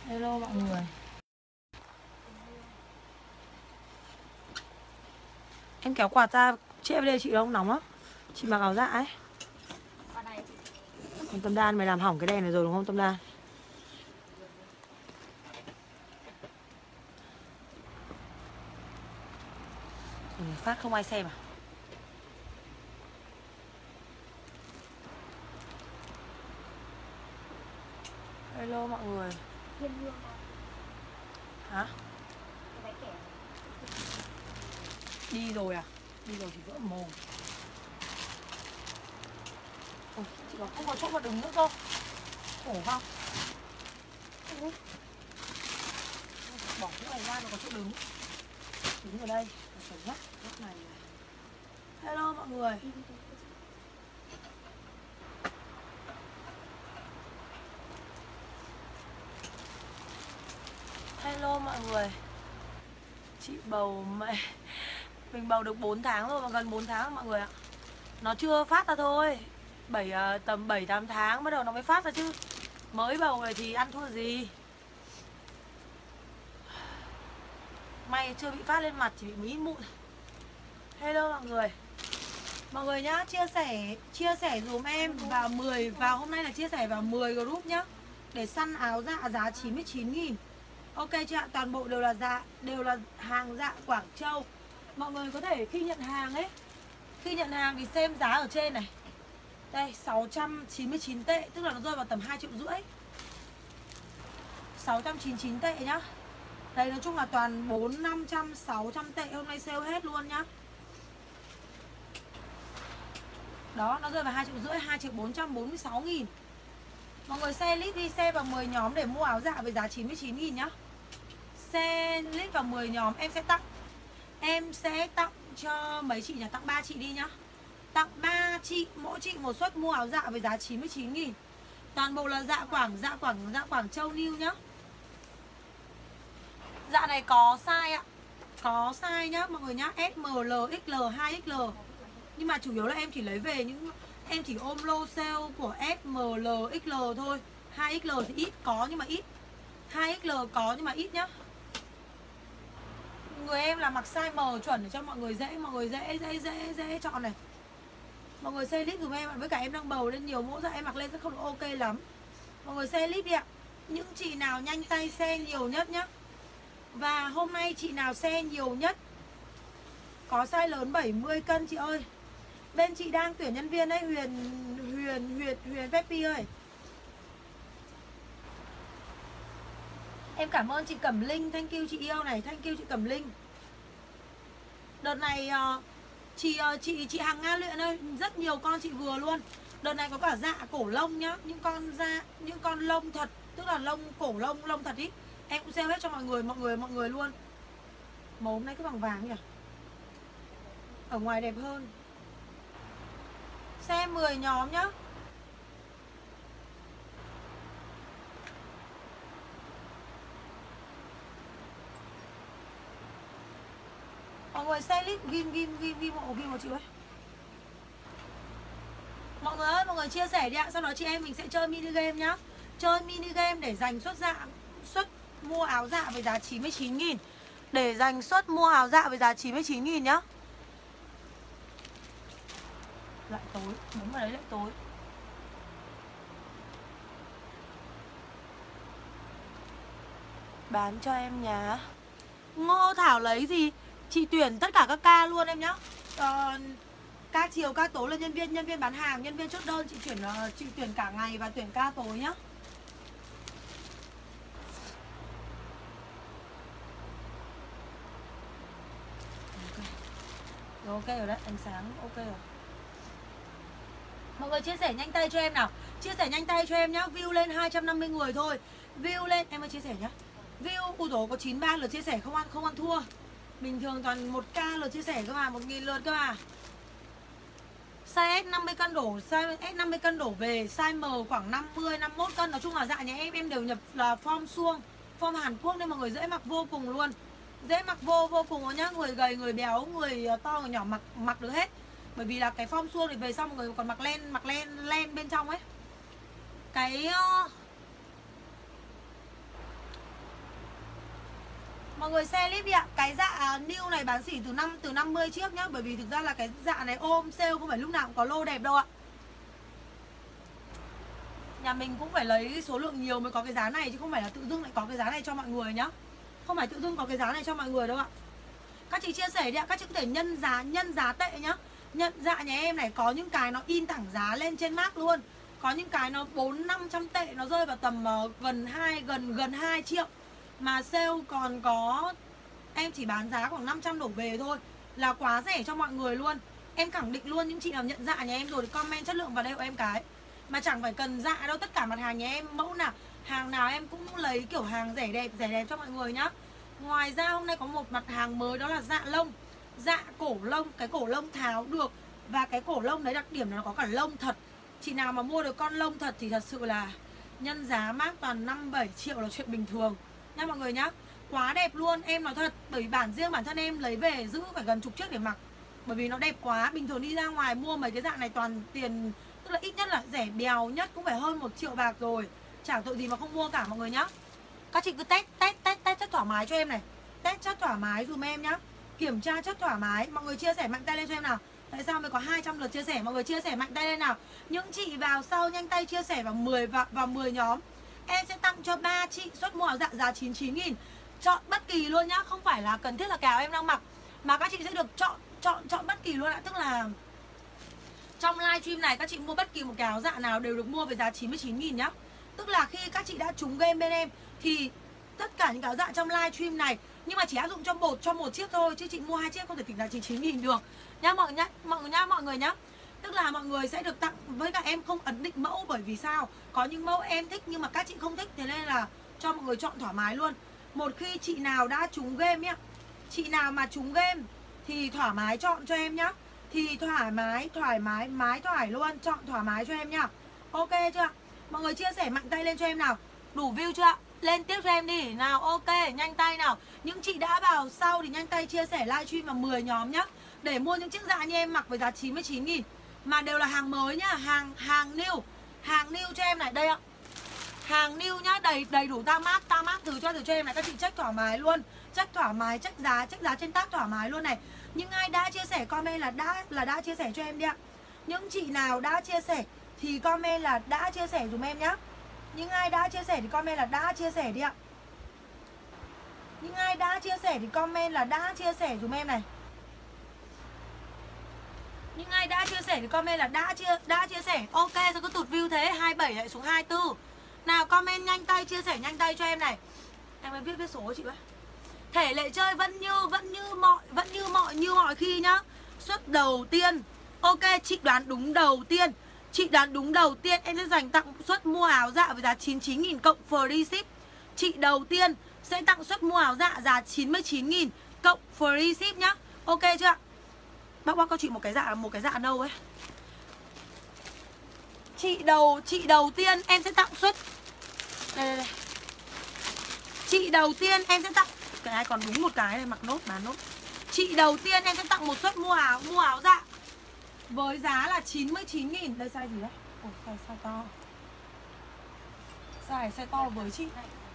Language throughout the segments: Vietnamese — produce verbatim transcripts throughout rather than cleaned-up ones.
Hello mọi người. Em kéo quạt ra, chị em đây chị đâu nóng lắm. Chị mặc áo dạ ấy. Còn Tâm Đan mày làm hỏng cái đèn này rồi đúng không Tâm Đan? Ừ, phát không ai xem à? Hello mọi người. Hả? Đi rồi à? Đi rồi thì vỡ mồm. Ôi, chị bảo không có chỗ mà đứng nữa cơ. Khổ không? Ừ. Bỏ cái này ra nó có chỗ đứng. Đứng ở đây. Phải nhắc góc này. Hello mọi người. Hello mọi người. Chị bầu mẹ. Mình bầu được bốn tháng rồi, mà gần bốn tháng rồi mọi người ạ. Nó chưa phát ra thôi. bảy tầm bảy tám tháng bắt đầu nó mới phát ra chứ. Mới bầu này thì ăn thua gì. May chưa bị phát lên mặt, chỉ bị một ít mụn. Hello mọi người. Mọi người nhá, chia sẻ chia sẻ dùm em vào mười vào hôm nay là chia sẻ vào mười group nhá. Để săn áo dạ giá chín mươi chín nghìn. Ok chưa ạ? Toàn bộ đều là dạ đều là hàng dạ Quảng Châu. Mọi người có thể khi nhận hàng ấy, khi nhận hàng thì xem giá ở trên này. Đây, sáu trăm chín mươi chín tệ, tức là nó rơi vào tầm hai triệu rưỡi. sáu trăm chín mươi chín tệ nhá. Đây nói chung là toàn bốn, năm trăm, sáu trăm tệ, hôm nay sale hết luôn nhá. Đó, nó rơi vào hai triệu rưỡi, hai triệu bốn trăm bốn mươi sáu nghìn. Mọi người share list đi, share vào mười nhóm để mua áo dạ với giá chín mươi chín nghìn nhá. Share list vào mười nhóm, em sẽ tặng Em sẽ tặng cho mấy chị nhỉ? Tặng ba chị đi nhá. Tặng ba chị, mỗi chị một suất mua áo dạ với giá chín mươi chín nghìn. Toàn bộ là dạ Quảng, dạ Quảng, dạ Quảng Châu New nhá. Dạ này có size ạ. Có size nhá mọi người nhá. S, M, L, X L, hai X L. Nhưng mà chủ yếu là em chỉ lấy về những Em chỉ ôm lô sale của S, M, L, X L thôi. hai X L thì ít, có nhưng mà ít. hai X L có nhưng mà ít nhá. Người em là mặc size M chuẩn để cho mọi người dễ, mọi người dễ dễ dễ dễ chọn này. Mọi người share list dùm em, với cả em đang bầu lên nhiều mẫu dạ em mặc lên sẽ không được ok lắm. Mọi người share list đi ạ. Những chị nào nhanh tay share nhiều nhất nhá. Và hôm nay chị nào share nhiều nhất có size lớn bảy mươi cân chị ơi. Bên chị đang tuyển nhân viên đấy, Huyền Huyền Huyền Huyền Peppy ơi. Em cảm ơn chị Cẩm Linh, thank you chị yêu này, thank you chị Cẩm Linh. Đợt này chị chị chị Hằng Nga luyện ơi, rất nhiều con chị vừa luôn. Đợt này có cả dạ cổ lông nhá, những con da những con lông thật, tức là lông cổ lông lông thật ý. Em cũng sale hết cho mọi người, mọi người mọi người luôn. Màu hôm nay cứ bằng vàng nhỉ. Ở ngoài đẹp hơn. Xe mười nhóm nhá. Mọi người share list, ghim ghim ghim ghim hộ ghim một chị ơi. Mọi người ơi, mọi người chia sẻ đi ạ. Sau đó chị em mình sẽ chơi mini game nhá. Chơi mini game để giành suất dạ suất mua áo dạ với giá chín mươi chín nghìn. Để giành suất mua áo dạ với giá chín mươi chín nghìn nhá. Lại tối, bấm vào đấy lại tối. Bán cho em nhà. Ngô Thảo lấy gì? Chị tuyển tất cả các ca luôn em nhá. Ờ, ca chiều, ca tối là nhân viên, nhân viên bán hàng, nhân viên chốt đơn. Chị tuyển chị tuyển cả ngày và tuyển ca tối nhá. Ok, rồi, ok rồi đấy, ánh sáng ok rồi. Mọi người chia sẻ nhanh tay cho em nào. Chia sẻ nhanh tay cho em nhá. View lên hai trăm năm mươi người thôi. View lên, em ơi chia sẻ nhá. View, ui dồi, có chín mươi ba lượt chia sẻ, không ăn không ăn thua. Bình thường toàn một k lượt chia sẻ cơ mà, một nghìn lượt cơ mà. Size S năm mươi cân đổ, size S năm mươi cân đổ về, size M khoảng năm mươi, năm mươi mốt cân. Nói chung là dạ nhà em em đều nhập là form suông, form Hàn Quốc nên mọi người dễ mặc vô cùng luôn. Dễ mặc vô vô cùng nhá, người gầy, người béo, người to, người nhỏ mặc mặc được hết. Bởi vì là cái form suông thì về sau mọi người còn mặc len, mặc len len bên trong ấy. Cái Mọi người share clip đi ạ. Cái dạ new này bán xỉ từ năm từ năm mươi chiếc nhá. Bởi vì thực ra là cái dạ này ôm sale không phải lúc nào cũng có lô đẹp đâu ạ. Nhà mình cũng phải lấy số lượng nhiều mới có cái giá này, chứ không phải là tự dưng lại có cái giá này cho mọi người nhá. Không phải tự dưng có cái giá này cho mọi người đâu ạ. Các chị chia sẻ đi ạ. Các chị có thể nhân giá nhân giá tệ nhá. Nhận dạ nhà em này có những cái nó in thẳng giá lên trên mác luôn. Có những cái nó bốn năm trăm tệ, nó rơi vào tầm uh, gần hai gần gần hai triệu. Mà sale còn có, em chỉ bán giá khoảng năm trăm đổ về thôi, là quá rẻ cho mọi người luôn. Em khẳng định luôn, những chị nào nhận dạ nhà em rồi thì comment chất lượng vào đây của em cái. Mà chẳng phải cần dạ đâu, tất cả mặt hàng nhà em mẫu nào, hàng nào em cũng lấy kiểu hàng rẻ đẹp, rẻ đẹp cho mọi người nhá. Ngoài ra hôm nay có một mặt hàng mới, đó là dạ lông. Dạ cổ lông, cái cổ lông tháo được. Và cái cổ lông đấy đặc điểm là nó có cả lông thật. Chị nào mà mua được con lông thật thì thật sự là nhân giá mác toàn năm bảy triệu là chuyện bình thường nha mọi người nhá. Quá đẹp luôn, em nói thật. Bởi vì bản riêng bản thân em lấy về giữ phải gần chục chiếc để mặc. Bởi vì nó đẹp quá. Bình thường đi ra ngoài mua mấy cái dạng này toàn tiền, tức là ít nhất là rẻ bèo nhất cũng phải hơn một triệu bạc rồi. Chẳng tội gì mà không mua cả mọi người nhá. Các chị cứ test, test, test, test chất thoải mái cho em này. Test chất thoải mái dùm em nhá. Kiểm tra chất thoải mái. Mọi người chia sẻ mạnh tay lên cho em nào. Tại sao mới có hai trăm lượt chia sẻ? Mọi người chia sẻ mạnh tay lên nào. Những chị vào sau nhanh tay chia sẻ vào mười vào, vào mười nhóm. Em sẽ tặng cho ba chị suất mua áo dạ giá chín mươi chín nghìn. Chọn bất kỳ luôn nhá. Không phải là cần thiết là cái áo em đang mặc, mà các chị sẽ được chọn chọn chọn bất kỳ luôn ạ. Tức là trong livestream này các chị mua bất kỳ một cái áo dạ nào đều được mua với giá chín mươi chín nghìn nhá. Tức là khi các chị đã trúng game bên em thì tất cả những cái áo dạ trong livestream này, nhưng mà chỉ áp dụng cho một cho một chiếc thôi, chứ chị mua hai chiếc không thể tính giá chín mươi chín nghìn được nhá mọi nhá mọi người nhá mọi người nhá. Tức là mọi người sẽ được tặng với cả em không ấn định mẫu, bởi vì sao? Có những mẫu em thích nhưng mà các chị không thích, thế nên là cho mọi người chọn thoải mái luôn. Một khi chị nào đã trúng game nhá, chị nào mà trúng game thì thoải mái chọn cho em nhá. Thì thoải mái, thoải mái, mái thoải luôn, chọn thoải mái cho em nhá. Ok chưa? Mọi người chia sẻ mạnh tay lên cho em nào. Đủ view chưa ạ? Lên tiếp cho em đi. Nào ok, nhanh tay nào. Những chị đã vào sau thì nhanh tay chia sẻ livestream vào mười nhóm nhá. Để mua những chiếc dạ như em mặc với giá chín mươi chín nghìn. Mà đều là hàng mới nhá, hàng hàng new. Hàng new cho em này, đây ạ. Hàng new nhá, đầy đầy đủ ta mát, ta mát từ cho từ cho em này. Các chị check thoải mái luôn. Check thoải mái, check giá, check giá trên tag thoải mái luôn này. Những ai đã chia sẻ comment là đã là đã chia sẻ cho em đi ạ. Những chị nào đã chia sẻ thì comment là đã chia sẻ dùm em nhá. Những ai đã chia sẻ thì comment là đã chia sẻ đi ạ. Những ai đã chia sẻ thì comment là đã chia sẻ dùm em này. Những ai đã chia sẻ thì comment là đã chia đã chia sẻ. Ok, rồi cứ tụt view thế, hai mươi bảy lại xuống hai mươi tư. Nào comment nhanh tay, chia sẻ nhanh tay cho em này. Em ơi viết viết số chị ơi. Thể lệ chơi vẫn như vẫn như mọi vẫn như mọi như mọi khi nhá. Suất đầu tiên. Ok, chị đoán đúng đầu tiên. Chị đoán đúng đầu tiên em sẽ dành tặng suất mua áo dạ với giá chín mươi chín nghìn cộng free ship. Chị đầu tiên sẽ tặng suất mua áo dạ giá chín mươi chín nghìn cộng free ship nhá. Ok chưa ạ? Bác bác cho chị một cái dạ một cái dạ nâu ấy. Chị đầu chị đầu tiên em sẽ tặng suất. Đây đây đây. Chị đầu tiên em sẽ tặng cái này còn đúng một cái này, mặc nốt bán nốt. Chị đầu tiên em sẽ tặng một suất mua áo mua áo dạ với giá là chín mươi chín nghìn. Đây size gì đấy? Ồ, size, size to. Size size to với chị.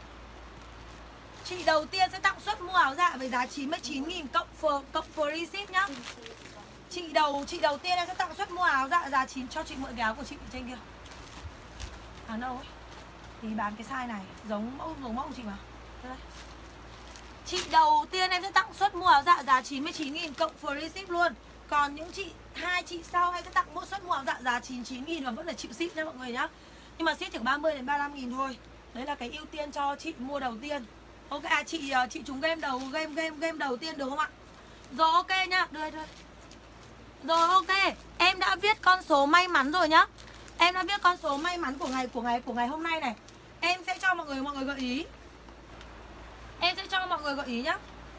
Chị đầu tiên sẽ tặng suất mua áo dạ với giá chín mươi chín nghìn cộng for, cộng free ship nhá. Chị đầu chị đầu tiên em sẽ tặng suất mua áo dạ giá chín, cho chị mượn cái áo của chị trên kia. Áo nâu ấy. Thì bán cái size này giống mẫu giống mẫu của chị mà. Đây. Chị đầu tiên em sẽ tặng suất mua áo dạ giá chín mươi chín nghìn cộng free ship luôn. Còn những chị hai chị sau em sẽ tặng mỗi suất mua áo dạ giá chín mươi chín nghìn và vẫn là chịu ship nha mọi người nhá. Nhưng mà ship chỉ ba mươi đến ba mươi lăm nghìn thôi. Đấy là cái ưu tiên cho chị mua đầu tiên. Ok à, chị chị trúng game đầu game game game đầu tiên được không ạ? Rồi ok nhá, đưa đưa. Rồi ok, em đã viết con số may mắn rồi nhá. Em đã viết con số may mắn của ngày của ngày của ngày hôm nay này. Em sẽ cho mọi người mọi người gợi ý. Em sẽ cho mọi người gợi ý nhá.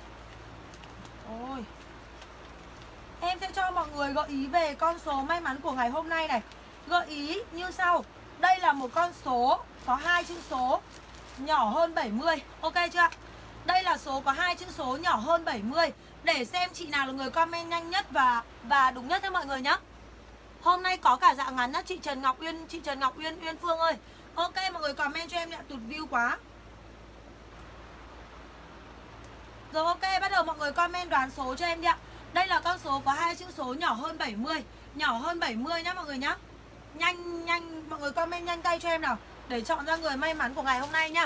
Ôi. Em sẽ cho mọi người gợi ý về con số may mắn của ngày hôm nay này. Gợi ý như sau. Đây là một con số có hai chữ số nhỏ hơn bảy mươi. Ok chưa? Đây là số có hai chữ số nhỏ hơn bảy mươi. Để xem chị nào là người comment nhanh nhất và và đúng nhất cho mọi người nhá. Hôm nay có cả dạ ngắn nhá, chị Trần Ngọc Uyên, chị Trần Ngọc Uyên Uyên Phương ơi. Ok mọi người comment cho em nhá, tụt view quá. Rồi ok, bắt đầu mọi người comment đoán số cho em đi ạ. Đây là con số có hai chữ số nhỏ hơn bảy mươi. Nhỏ hơn bảy mươi nhá mọi người nhá. Nhanh, nhanh, mọi người comment nhanh tay cho em nào, để chọn ra người may mắn của ngày hôm nay nhá.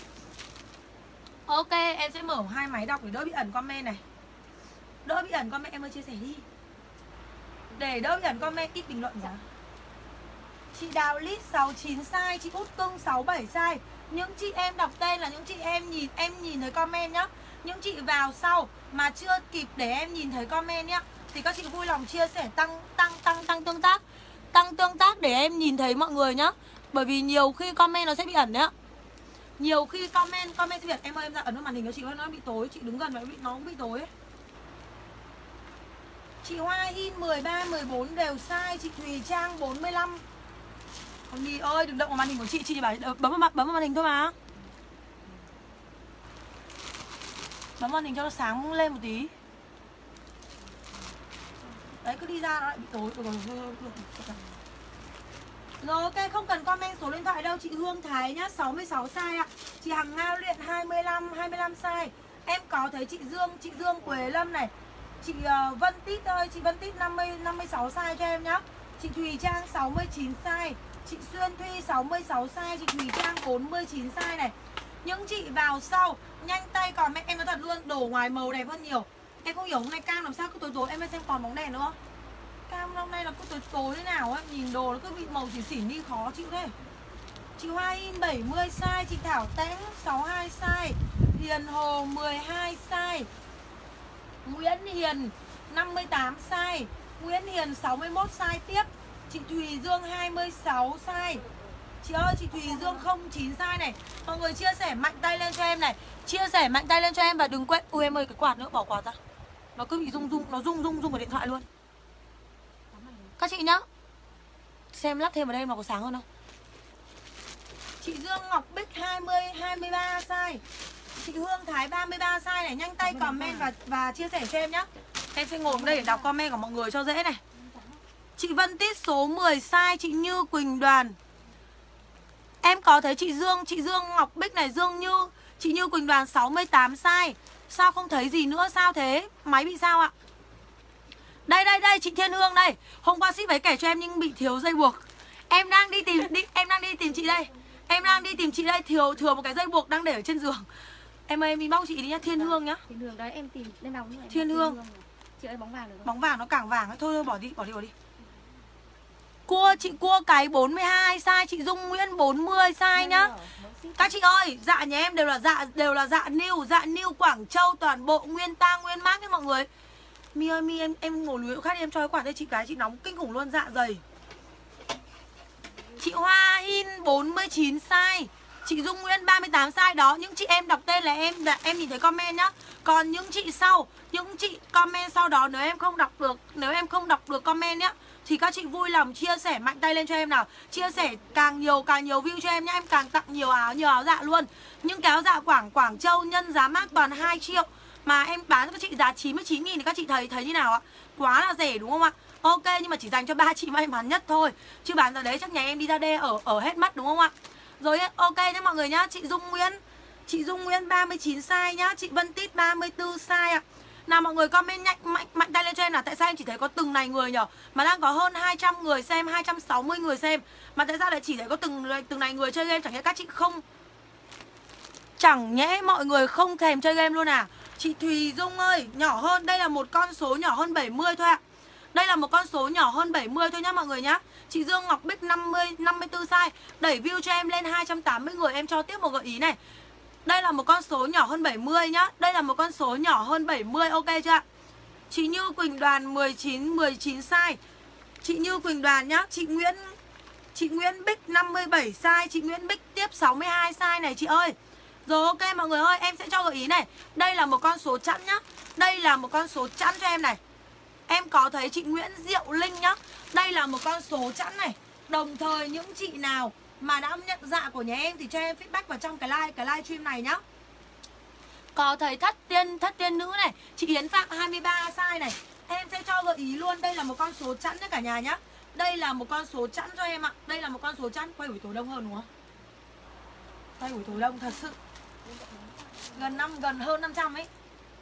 Ok, em sẽ mở hai máy đọc để đỡ bị ẩn comment này. Đỡ bị ẩn comment, em ơi chia sẻ đi. Để đỡ bị ẩn comment, ít bình luận giá. Chị Đào Lít sáu chín sai, chị Út Cưng sáu bảy sai. Những chị em đọc tên là những chị em nhìn em nhìn thấy comment nhá. Những chị vào sau mà chưa kịp để em nhìn thấy comment nhá, thì các chị vui lòng chia sẻ tăng tăng tăng tăng tương tác. Tăng tương tác để em nhìn thấy mọi người nhá. Bởi vì nhiều khi comment nó sẽ bị ẩn đấy ạ. Nhiều khi comment comment sẽ bị ẩn. Em ơi em ra ẩn màn hình cho chị ơi, nó bị tối, chị đứng gần và bị nó cũng bị tối ấy. Chị Hoa Hin mười ba, mười bốn đều sai, chị Thùy Trang bốn mươi lăm. Con Nhi ơi đừng động vào màn hình của chị, chị chỉ bảo bấm vào, bấm vào màn hình thôi mà. Bấm màn hình cho nó sáng lên một tí. Đấy cứ đi ra nó lại bị tối. Rồi ok, không cần comment số điện thoại đâu. Chị Hương Thái nhá, sáu mươi sáu sai ạ. Chị Hằng Ngao Luyện hai mươi lăm, hai mươi lăm sai. Em có thấy chị Dương, chị Dương Quế Lâm này. Chị uh, Vân Tít ơi, chị Vân Tít năm mươi, năm mươi sáu sai cho em nhá. Chị Thùy Trang sáu mươi chín sai. Chị Xuyên Thuy sáu mươi sáu sai. Chị Thùy Trang bốn mươi chín sai này. Những chị vào sau nhanh tay comment, em nói thật luôn, đổ ngoài màu đẹp hơn nhiều. Em không hiểu hôm nay cam làm sao cứ tối tối. Em ơi xem còn bóng đèn nữa. Cam hôm nay là cứ tối tối thế nào á, nhìn đồ nó cứ bị màu xỉn xỉn đi khó chịu thế. Chị Hoa In bảy mươi sai. Chị Thảo Tém sáu mươi hai sai. Hiền Hồ mười hai sai. Nguyễn Hiền năm mươi tám sai. Nguyễn Hiền sáu mươi mốt sai tiếp. Chị Thùy Dương hai mươi sáu sai. Chị ơi chị Thùy Dương không chín sai này. Mọi người chia sẻ mạnh tay lên cho em này. Chia sẻ mạnh tay lên cho em và đừng quên. Ui em ơi cái quạt nữa, bỏ quạt ra. Nó cứ bị rung rung, nó rung rung rung vào điện thoại luôn. Các chị nhá, xem lắp thêm vào đây mà có sáng hơn không? Chị Dương Ngọc Bích hai mươi, hai mươi ba sai. Chị Hương Thái ba mươi ba sai này. Nhanh tay comment và, và chia sẻ cho em nhá. Em sẽ ngồi đây để đọc comment của mọi người cho dễ này. Chị Vân Tít số mười sai. Chị Như Quỳnh Đoàn. Em có thấy chị Dương, chị Dương Ngọc Bích này, Dương Như, chị Như Quỳnh Đoàn sáu mươi tám sai. Sao không thấy gì nữa, sao thế? Máy bị sao ạ? Đây đây đây, chị Thiên Hương đây. Hôm qua ship váy kể cho em nhưng bị thiếu dây buộc. Em đang đi tìm đi, em đang đi tìm chị đây. Em đang đi tìm chị đây, thiếu thừa một cái dây buộc đang để ở trên giường. Em ơi em inbox chị đi nhá, Thiên Hương nhá. Thiên Hương đấy, em tìm lên đầu như vậy. Thiên Hương. Chị ơi bóng vàng được không? Bóng vàng nó càng vàng ấy, thôi thôi bỏ đi, bỏ đi bỏ đi. Cua chị Cua cái bốn mươi hai sai, chị Dung Nguyễn bốn mươi sai nhá. Các chị ơi, dạ nhà em đều là dạ đều là dạ New, dạ New Quảng Châu toàn bộ nguyên tang nguyên mác đấy mọi người. Mi ơi Mi em em ngồi lưới khác đi, em cho cái quả đây chị cái chị nóng kinh khủng luôn, dạ dày. Chị Hoa Hin bốn mươi chín sai. Chị Dung Nguyễn ba mươi tám sai đó. Những chị em đọc tên là em là em nhìn thấy comment nhá. Còn những chị sau, những chị comment sau đó nếu em không đọc được, nếu em không đọc được comment nhá, thì các chị vui lòng chia sẻ mạnh tay lên cho em nào. Chia sẻ càng nhiều càng nhiều view cho em nhá. Em càng tặng nhiều áo, nhiều áo dạ luôn. Những cái áo dạ Quảng Quảng Châu nhân giá mát toàn hai triệu mà em bán cho các chị giá chín mươi chín nghìn thì các chị thấy thấy như nào ạ? Quá là rẻ đúng không ạ? Ok, nhưng mà chỉ dành cho ba chị may mắn nhất thôi. Chứ bán ra đấy chắc nhà em đi ra đê ở ở hết mất đúng không ạ? Rồi ok nhé mọi người nhá. Chị Dung Nguyễn, chị Dung Nguyễn ba mươi chín sai nhá. Chị Vân Tít ba mươi tư sai ạ. Nào mọi người comment nhanh mạnh mạnh tay lên cho em nào. Tại sao em chỉ thấy có từng này người nhở? Mà đang có hơn hai trăm người xem, hai trăm sáu mươi người xem. Mà tại sao lại chỉ thấy có từng từng này người chơi game? Chẳng nhẽ các chị không Chẳng nhẽ mọi người không thèm chơi game luôn à? Chị Thùy Dung ơi, nhỏ hơn, đây là một con số nhỏ hơn bảy mươi thôi ạ. Đây là một con số nhỏ hơn bảy mươi thôi nhá mọi người nhá. Chị Dương Ngọc Bích năm mươi, năm mươi tư sai. Đẩy view cho em lên hai trăm tám mươi người. Em cho tiếp một gợi ý này. Đây là một con số nhỏ hơn bảy mươi nhá. Đây là một con số nhỏ hơn bảy mươi, ok chưa ạ? Chị Như Quỳnh Đoàn mười chín, mười chín sai. Chị Như Quỳnh Đoàn nhá. Chị Nguyễn Chị Nguyễn Bích năm mươi bảy sai. Chị Nguyễn Bích tiếp sáu mươi hai sai này chị ơi. Rồi ok mọi người ơi, em sẽ cho gợi ý này. Đây là một con số chẵn nhá. Đây là một con số chẵn cho em này. Em có thấy chị Nguyễn Diệu Linh nhá. Đây là một con số chẵn này. Đồng thời những chị nào mà đã nhận dạ của nhà em thì cho em feedback vào trong cái live cái live stream này nhá. Có thấy thất tiên thất tiên nữ này, chị Yến Phạm hai mươi ba sai này. Em sẽ cho gợi ý luôn, đây là một con số chẵn nhá cả nhà nhá. Đây là một con số chẵn cho em ạ. Đây là một con số chẵn. Quay buổi tối đông hơn đúng không? Quay buổi tối đông thật sự. Gần năm gần hơn năm trăm ấy.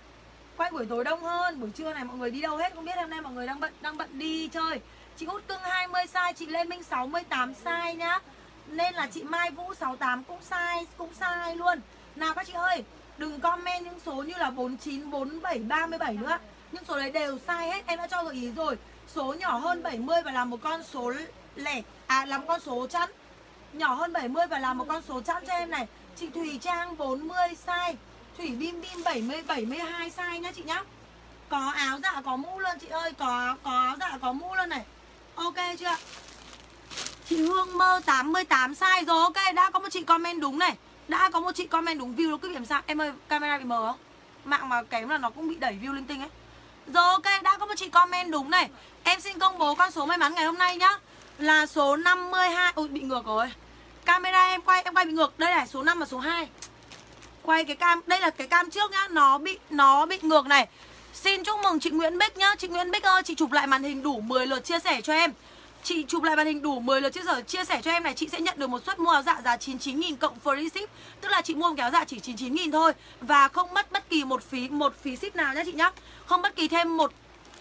Quay buổi tối đông hơn. Buổi trưa này mọi người đi đâu hết không biết. Hôm nay mọi người đang bận đang bận đi chơi. Chị Út Cưng hai mươi size, chị Lê Minh sáu mươi tám size nhá. Nên là chị Mai Vũ sáu mươi tám cũng size, cũng size luôn. Nào các chị ơi, đừng comment những số như là bốn chín, bốn bảy, ba mươi bảy nữa. Những số đấy đều size hết, em đã cho gợi ý rồi. Số nhỏ hơn bảy mươi và làm một con số lẻ, à làm con số chẵn. Nhỏ hơn bảy mươi và làm một con số chẵn cho em này. Chị Thùy Trang bốn mươi size, Thủy Bim Bim bảy mươi, bảy mươi hai size nhá chị nhá. Có áo dạ có mũ luôn chị ơi, có có áo dạ có mũ luôn này. Ok chưa? Chị Hương Mơ tám mươi tám size rồi, ok, đã có một chị comment đúng này. Đã có một chị comment đúng, view nó cứ bị làm sao? Em ơi, camera bị mờ không? Mạng mà kém là nó cũng bị đẩy view linh tinh ấy. Rồi ok, đã có một chị comment đúng này. Em xin công bố con số may mắn ngày hôm nay nhá. Là số năm mươi hai. Ôi bị ngược rồi. Camera em quay, em quay bị ngược. Đây là số năm và số hai. Quay cái cam, đây là cái cam trước nhá, nó bị nó bị ngược này. Xin chúc mừng chị Nguyễn Bích nhá. Chị Nguyễn Bích ơi, chị chụp lại màn hình đủ mười lượt chia sẻ cho em. Chị chụp lại màn hình đủ mười lượt chia sẻ chia sẻ cho em này, chị sẽ nhận được một suất mua áo dạ giá chín mươi chín nghìn cộng free ship. Tức là chị mua một cái áo dạ chỉ chín mươi chín nghìn thôi và không mất bất kỳ một phí một phí ship nào nhá chị nhá. Không bất kỳ thêm một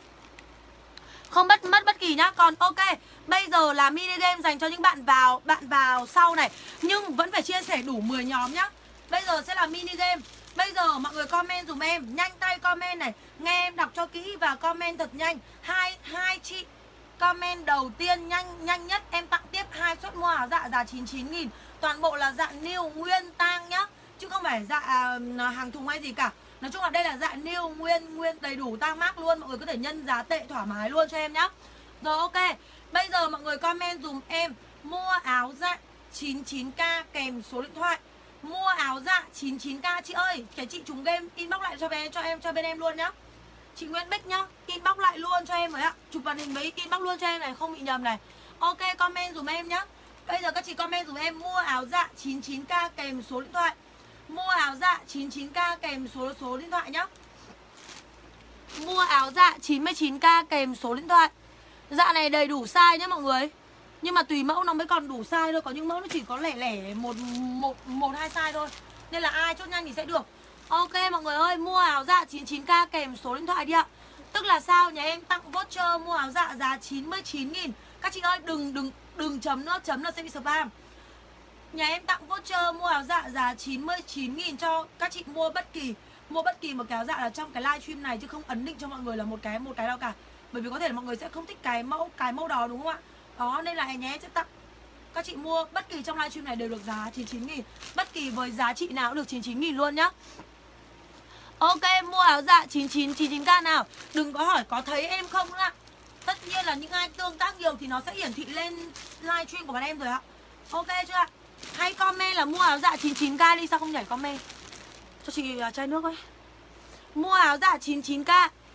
không mất mất bất kỳ nhá. Còn ok, bây giờ là mini game dành cho những bạn vào bạn vào sau này, nhưng vẫn phải chia sẻ đủ mười nhóm nhá. Bây giờ sẽ là mini game. Bây giờ mọi người comment dùm em, nhanh tay comment này, nghe em đọc cho kỹ và comment thật nhanh. Hai hai chị comment đầu tiên nhanh nhanh nhất em tặng tiếp hai suất mua áo dạ giá chín mươi chín nghìn. Toàn bộ là dạ new nguyên tang nhá, chứ không phải dạ hàng thùng hay gì cả. Nói chung là đây là dạ new nguyên nguyên đầy đủ tang mác luôn. Mọi người có thể nhân giá tệ thoải mái luôn cho em nhá. Rồi ok, bây giờ mọi người comment dùm em mua áo dạ chín mươi chín k kèm số điện thoại. Mua áo dạ chín mươi chín k chị ơi. Cái chị trúng game inbox lại cho em, cho em cho bên em luôn nhá. Chị Nguyễn Bích nhá, inbox lại luôn cho em rồi ạ. Chụp màn hình với inbox luôn cho em này, không bị nhầm này. Ok, comment dùm em nhá. Bây giờ các chị comment dùm em mua áo dạ chín mươi chín k kèm số điện thoại. Mua áo dạ chín mươi chín k kèm số số điện thoại nhá. Mua áo dạ chín mươi chín k kèm số điện thoại. Dạ này đầy đủ size nhá mọi người. Nhưng mà tùy mẫu nó mới còn đủ size thôi. Có những mẫu nó chỉ có lẻ lẻ một, một, một hai size thôi. Nên là ai chốt nhanh thì sẽ được. Ok mọi người ơi, mua áo dạ chín mươi chín k kèm số điện thoại đi ạ. Tức là sao? Nhà em tặng voucher mua áo dạ giá chín mươi chín nghìn. Các chị ơi đừng đừng đừng chấm nữa, chấm là sẽ bị spam. Nhà em tặng voucher mua áo dạ giá chín mươi chín nghìn cho các chị mua bất kỳ mua bất kỳ một cái áo dạ là trong cái livestream này, chứ không ấn định cho mọi người là một cái một cái nào cả. Bởi vì có thể là mọi người sẽ không thích cái mẫu cái mẫu đó đúng không ạ? Đó nên là nhà em sẽ tặng các chị mua bất kỳ trong livestream này đều được giá chín mươi chín nghìn. Bất kỳ với giá trị nào cũng được chín mươi chín nghìn luôn nhá. Ok, mua áo dạ chín mươi chín, chín mươi chín k nào. Đừng có hỏi có thấy em không nữa ạ. Tất nhiên là những ai tương tác nhiều thì nó sẽ hiển thị lên livestream của bạn em rồi ạ. Ok chưa ạ? Hay comment là mua áo dạ chín mươi chín k đi, sao không nhảy comment. Cho chị uh, chai nước ấy. Mua áo dạ chín mươi chín k.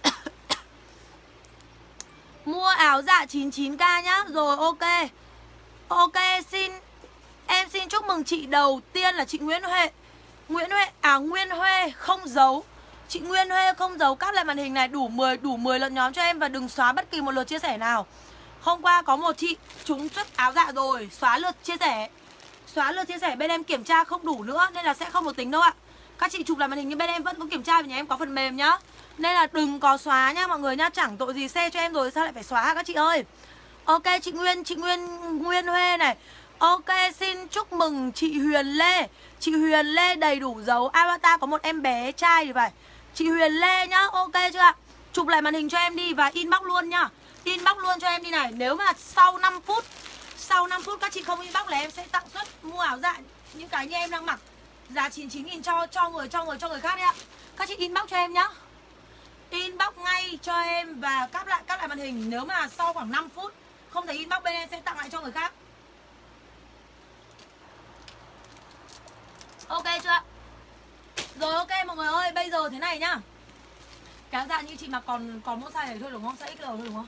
Mua áo dạ chín mươi chín k nhá. Rồi ok. Ok, xin em xin chúc mừng chị đầu tiên là chị Nguyễn Huệ. Nguyễn Huệ, à Nguyên Huê không giấu. Chị Nguyên Huê không giấu, cắt lại màn hình này đủ mười đủ mười lượt nhóm cho em và đừng xóa bất kỳ một lượt chia sẻ nào. Hôm qua có một chị trúng suất áo dạ rồi, xóa lượt chia sẻ. Xóa lượt chia sẻ bên em kiểm tra không đủ nữa nên là sẽ không được tính đâu ạ. Các chị chụp lại màn hình nhưng bên em vẫn có kiểm tra vì nhà em có phần mềm nhá. Nên là đừng có xóa nhá mọi người nhá, chẳng tội gì share cho em rồi sao lại phải xóa các chị ơi. Ok chị Nguyên, chị Nguyên Nguyên Huê này. Ok, xin chúc mừng chị Huyền Lê. Chị Huyền Lê đầy đủ dấu avatar có một em bé trai thì phải. Chị Huyền Lê nhá, ok chưa ạ? Chụp lại màn hình cho em đi và inbox luôn nhá. Inbox luôn cho em đi này. Nếu mà sau năm phút Sau năm phút các chị không inbox là em sẽ tặng suất mua áo dạ những cái như em đang mặc giá chín mươi chín nghìn cho cho người cho người cho người khác đi ạ. Các chị inbox cho em nhá. Inbox ngay cho em và cáp lại cáp lại màn hình. Nếu mà sau khoảng năm phút không thấy inbox bên em sẽ tặng lại cho người khác. Ok chưa ạ? Rồi ok mọi người ơi, bây giờ thế này nhá. Kéo dạ như chị mà còn còn mỗi size này thôi đúng không? Size ích lờ thôi đúng không?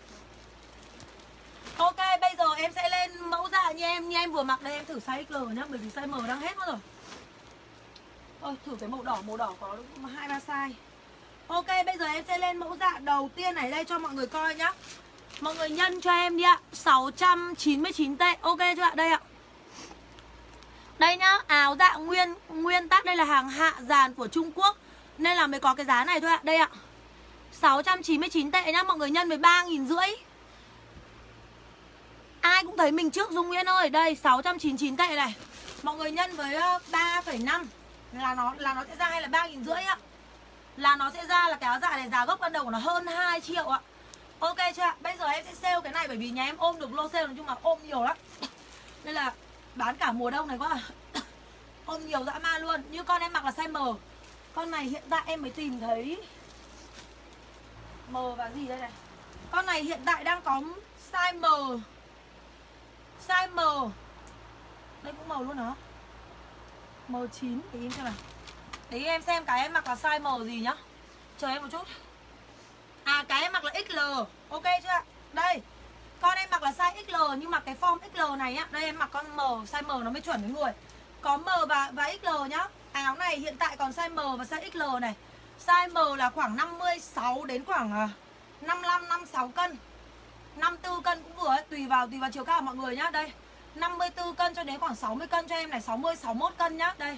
Ok, bây giờ em sẽ lên mẫu dạ như em như em vừa mặc đây, em thử size ích lờ nhá, bởi vì size M đang hết mất rồi. Ôi, thử cái màu đỏ, màu đỏ có hai ba size. Ok, bây giờ em sẽ lên mẫu dạ đầu tiên này đây cho mọi người coi nhá. Mọi người nhân cho em đi ạ, sáu trăm chín mươi chín tệ. Ok chưa ạ? Đây ạ. Đây nhá, áo dạ nguyên nguyên tắc, đây là hàng hạ dàn của Trung Quốc. Nên là mới có cái giá này thôi ạ. Đây ạ, sáu trăm chín mươi chín tệ nhá. Mọi người nhân với ba nghìn rưỡi. Ai cũng thấy mình trước Dung Nguyên ơi. Đây, sáu trăm chín mươi chín tệ này. Mọi người nhân với ba phẩy năm là nó là nó sẽ ra, hay là ba nghìn rưỡi ạ, là nó sẽ ra là cái áo dạ này giá gốc ban đầu của nó hơn hai triệu ạ. Ok chưa ạ? Bây giờ em sẽ sale cái này bởi vì nhà em ôm được lô sale, nói chung là ôm nhiều lắm. Nên là bán cả mùa đông này quá. Ôm nhiều dã man luôn. Như con em mặc là size M. Con này hiện tại em mới tìm thấy M và gì đây này. Con này hiện tại đang có size M. Size M. Đây cũng M luôn hả? M chín. Để em xem nào. Để em xem cái em mặc là size M gì nhá. Chờ em một chút. À, cái em mặc là ích lờ. Ok chưa ạ? Đây, con em mặc là size ích lờ. Nhưng mà cái form ích lờ này á, đây em mặc con M. Size M nó mới chuẩn với người. Có M và, và ích lờ nhá. Áo này hiện tại còn size M và size ích lờ này. Size M là khoảng năm mươi sáu đến khoảng năm mươi lăm, năm mươi sáu cân. năm mươi tư cân cũng vừa ấy. Tùy vào tùy vào chiều cao của mọi người nhá. Đây, năm mươi tư cân cho đến khoảng sáu mươi cân cho em này. Sáu mươi, sáu mươi mốt cân nhá. Đây,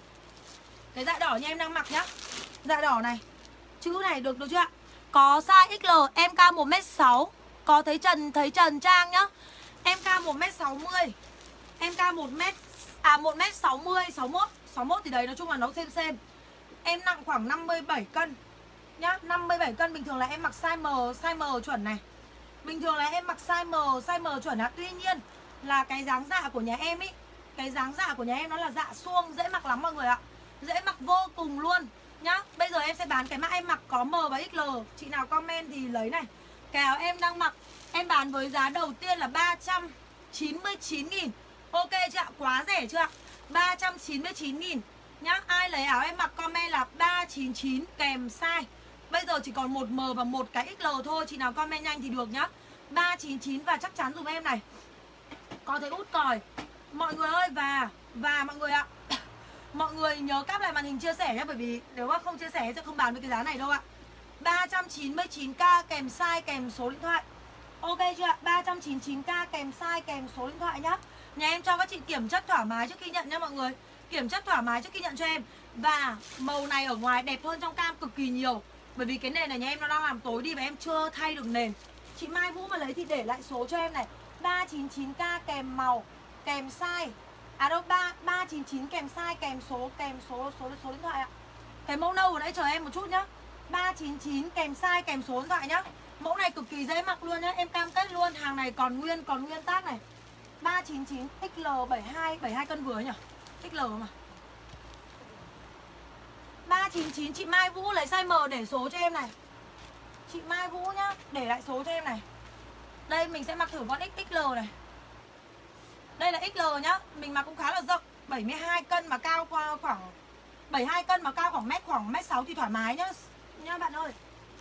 cái dạ đỏ như em đang mặc nhá. Dạ đỏ này, chữ này được được chưa ạ? Có size ích lờ, em cao một mét sáu. Có thấy Trần, thấy Trần Trang nhá. Em cao một mét sáu mươi. Em cao một mét, à một mét sáu mươi, sáu mươi mốt. sáu mươi mốt thì đấy, nói chung là nó xem xem. Em nặng khoảng năm mươi bảy cân nhá, năm mươi bảy cân. Bình thường là em mặc size M, size M chuẩn này. Bình thường là em mặc size M, size M chuẩn ạ. Tuy nhiên là cái dáng dạ của nhà em ý, cái dáng dạ của nhà em nó là dạ suông, dễ mặc lắm mọi người ạ. Dễ mặc vô cùng luôn nhá. Bây giờ em sẽ bán cái mã em mặc có M và ích lờ. Chị nào comment thì lấy này. Cái áo em đang mặc em bán với giá đầu tiên là ba trăm chín mươi chín nghìn. Ok chưa ạ? Quá rẻ chưa ạ? ba trăm chín mươi chín nghìn nhá. Ai lấy áo em mặc comment là ba chín chín kèm size. Bây giờ chỉ còn một M và một cái ích lờ thôi. Chị nào comment nhanh thì được nhá. ba chín chín và chắc chắn dùm em này. Có thấy út còi mọi người ơi. Và Và mọi người ạ, mọi người nhớ cáp lại màn hình chia sẻ nhé. Bởi vì nếu mà không chia sẻ em sẽ không bán với cái giá này đâu ạ. Ba trăm chín mươi chín k kèm size kèm số điện thoại. Ok chưa ạ? Ba trăm chín mươi chín k kèm size kèm số điện thoại nhá. Nhà em cho các chị kiểm chất thoải mái trước khi nhận nhá mọi người. Kiểm chất thoải mái trước khi nhận cho em. Và màu này ở ngoài đẹp hơn trong cam cực kỳ nhiều. Bởi vì cái nền này nhà em nó đang làm tối đi và em chưa thay được nền. Chị Mai Vũ mà lấy thì để lại số cho em này. Ba chín chín k kèm màu kèm size. À đâu, ba chín chín kèm size kèm số kèm số số số điện thoại ạ. Cái mẫu nâu ở nãy chờ em một chút nhá. Ba chín chín kèm size kèm số điện thoại nhá. Mẫu này cực kỳ dễ mặc luôn nhá. Em cam kết luôn, hàng này còn nguyên còn nguyên tác này. Ba chín chín ích lờ bảy mươi hai, bảy mươi hai cân vừa nhỉ? ích lờ mà. Ba chín chín chị Mai Vũ lấy size M để số cho em này. Chị Mai Vũ nhá, để lại số cho em này. Đây mình sẽ mặc thử con ích lờ này. Đây là ích lờ nhá, mình mặc cũng khá là rộng, bảy mươi hai cân mà cao qua khoảng bảy mươi hai cân mà cao khoảng mét khoảng mét sáu thì thoải mái nhá. Nhá bạn ơi.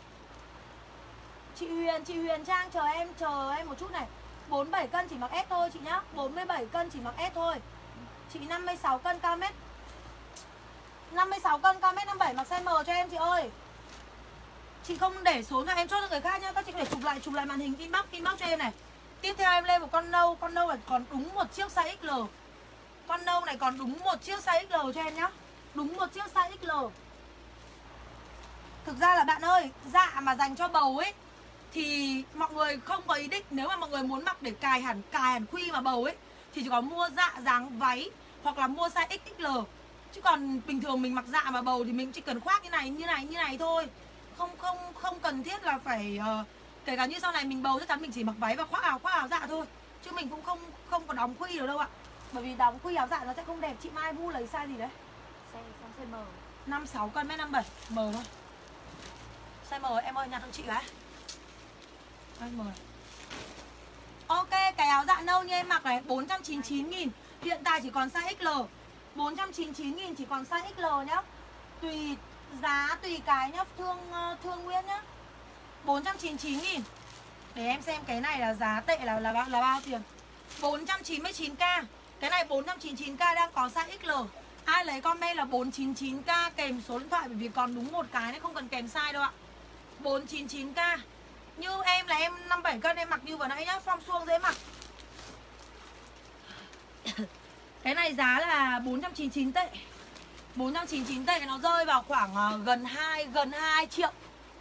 Chị Huyền, chị Huyền Trang chờ em, chờ em một chút này. bốn mươi bảy cân chỉ mặc S thôi chị nhá. bốn mươi bảy cân chỉ mặc S thôi. Chị năm mươi sáu cân cao mét năm mươi sáu cân cao mét năm mươi bảy mặc size M cho em chị ơi. Chị không để số nào em chốt cho người khác nhá. Các chị có thể chụp lại chụp lại màn hình inbox inbox cho em này. Tiếp theo em lên một con nâu, con nâu này còn đúng một chiếc size ích lờ. Con nâu này còn đúng một chiếc size ích lờ cho em nhá. Đúng một chiếc size ích lờ. Thực ra là bạn ơi, dạ mà dành cho bầu ấy thì mọi người không có ý định, nếu mà mọi người muốn mặc để cài hẳn cài hẳn khuy mà bầu ấy thì chỉ có mua dạ dáng váy hoặc là mua size ích ích lờ. Chứ còn bình thường mình mặc dạ mà bầu thì mình chỉ cần khoác như này như này như này thôi. Không không không cần thiết là phải uh, kể cả như sau này mình bầu chắc chắn mình chỉ mặc váy và khoác áo khoác áo dạ thôi. Chứ mình cũng không không có đóng khuy được đâu ạ. Bởi vì đóng khuy áo dạ nó sẽ không đẹp. Chị Mai Vu lấy size gì đấy? Size M. năm mươi sáu cân mét năm mươi bảy. M thôi. Size M em ơi, nhặt cho chị cái. Size M. Ok, cái áo dạ nâu như em mặc này bốn trăm chín mươi chín nghìn. Hiện tại chỉ còn size ích lờ. bốn trăm chín mươi chín nghìn chỉ còn size ích lờ nhá. Tùy giá tùy cái nhá, thương thương Nguyễn nhá. bốn trăm chín mươi chín nghìn. Để em xem cái này là giá tệ là là, là, là bao tiền. bốn trăm chín mươi chín k. Cái này bốn trăm chín mươi chín k đang có size ích lờ. Ai lấy comment là bốn trăm chín mươi chín k kèm số điện thoại, bởi vì còn đúng một cái này, không cần kèm size đâu ạ. bốn trăm chín mươi chín k. Như em là em năm mươi bảy cân, em mặc như vừa nãy nhá, form suông dễ mặc. Cái này giá là bốn trăm chín mươi chín tệ. bốn trăm chín mươi chín tệ nó rơi vào khoảng uh, gần hai gần hai triệu.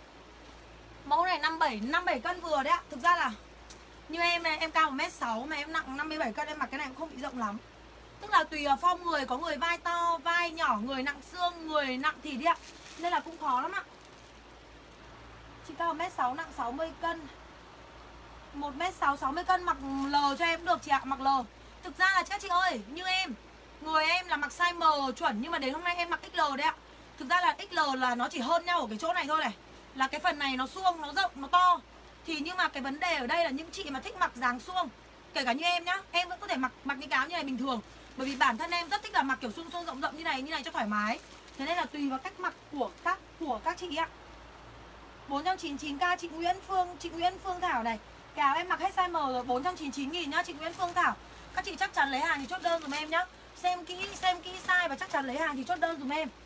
Mẫu này năm bảy năm bảy cân vừa đấy ạ. Thực ra là như em này, em cao một mét sáu mà em nặng năm mươi bảy cân, em mặc cái này cũng không bị rộng lắm. Tức là tùy vào form người, có người vai to, vai nhỏ, người nặng xương, người nặng thịt đi ạ. Nên là cũng khó lắm ạ. Chị cao một mét sáu, nặng sáu mươi cân. một mét sáu, sáu mươi cân mặc L cho em được chị ạ, mặc L. Thực ra là các chị ơi, như em, người em là mặc size M chuẩn, nhưng mà đến hôm nay em mặc ích lờ đấy ạ. Thực ra là ích lờ là nó chỉ hơn nhau ở cái chỗ này thôi này. Là cái phần này nó suông, nó rộng, nó to. Thì nhưng mà cái vấn đề ở đây là những chị mà thích mặc dáng suông, kể cả như em nhá, em vẫn có thể mặc mặc những cái áo như này bình thường. Bởi vì bản thân em rất thích là mặc kiểu suông suông rộng rộng như này, như này cho thoải mái. Thế nên là tùy vào cách mặc của các của các chị ạ. bốn trăm chín mươi chín k chị Nguyễn Phương, chị Nguyễn Phương Thảo này. Cái áo em mặc hết size M rồi, bốn trăm chín mươi chín nghìn nhá chị Nguyễn Phương Thảo. Các chị chắc chắn lấy hàng thì chốt đơn dùm em nhá. Xem kỹ, xem kỹ size và chắc chắn lấy hàng thì chốt đơn dùm em.